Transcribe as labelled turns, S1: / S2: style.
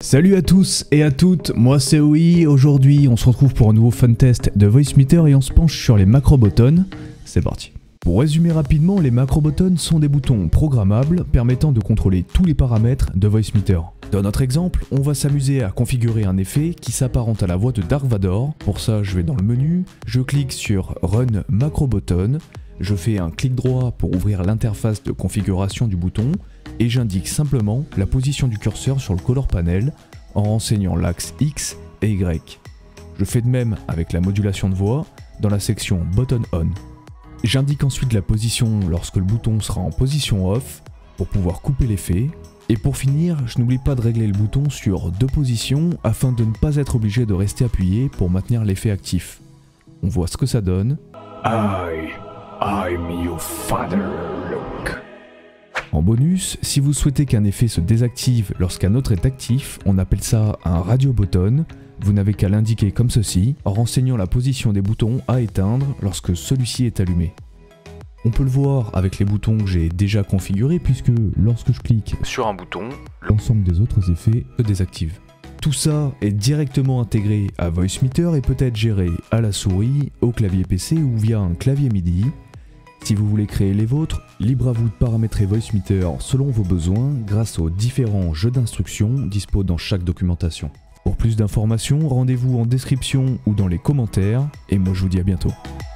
S1: Salut à tous et à toutes, moi c'est OI. Aujourd'hui on se retrouve pour un nouveau fun test de Voicemeeter et on se penche sur les macro buttons. C'est parti. Pour résumer rapidement, les macro buttons sont des boutons programmables permettant de contrôler tous les paramètres de Voicemeeter. Dans notre exemple, on va s'amuser à configurer un effet qui s'apparente à la voix de Dark Vador. Pour ça, je vais dans le menu, je clique sur Run Macro Button, je fais un clic droit pour ouvrir l'interface de configuration du bouton et j'indique simplement la position du curseur sur le color panel en renseignant l'axe X et Y. Je fais de même avec la modulation de voix dans la section Button On. J'indique ensuite la position lorsque le bouton sera en position off pour pouvoir couper l'effet. Et pour finir, je n'oublie pas de régler le bouton sur deux positions afin de ne pas être obligé de rester appuyé pour maintenir l'effet actif. On voit ce que ça donne. I'm your father, look. En bonus, si vous souhaitez qu'un effet se désactive lorsqu'un autre est actif, on appelle ça un radio button. Vous n'avez qu'à l'indiquer comme ceci, en renseignant la position des boutons à éteindre lorsque celui-ci est allumé. On peut le voir avec les boutons que j'ai déjà configurés puisque lorsque je clique sur un bouton, l'ensemble des autres effets se désactivent. Tout ça est directement intégré à Voicemeeter et peut être géré à la souris, au clavier PC ou via un clavier MIDI. Si vous voulez créer les vôtres, libre à vous de paramétrer Voicemeeter selon vos besoins grâce aux différents jeux d'instructions dispo dans chaque documentation. Pour plus d'informations, rendez-vous en description ou dans les commentaires et moi je vous dis à bientôt.